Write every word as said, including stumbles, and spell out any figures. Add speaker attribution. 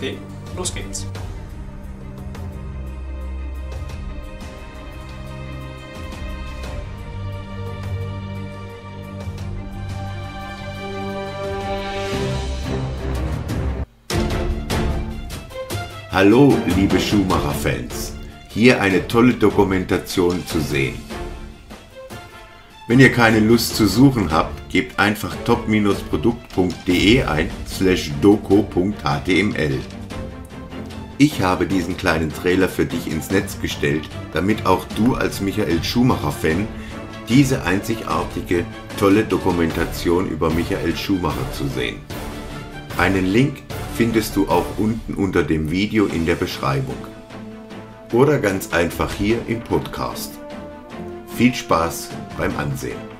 Speaker 1: Okay, los geht's.
Speaker 2: Hallo liebe Schuhmacher-Fans, hier eine tolle Dokumentation zu sehen. Wenn ihr keine Lust zu suchen habt, gebt einfach top Produkt punkt de ein slash doku punkt html. Ich habe diesen kleinen Trailer für dich ins Netz gestellt, damit auch du als Michael Schumacher-Fan diese einzigartige, tolle Dokumentation über Michael Schumacher zu sehen. Einen Link findest du auch unten unter dem Video in der Beschreibung. Oder ganz einfach hier im Podcast. Viel Spaß beim Ansehen.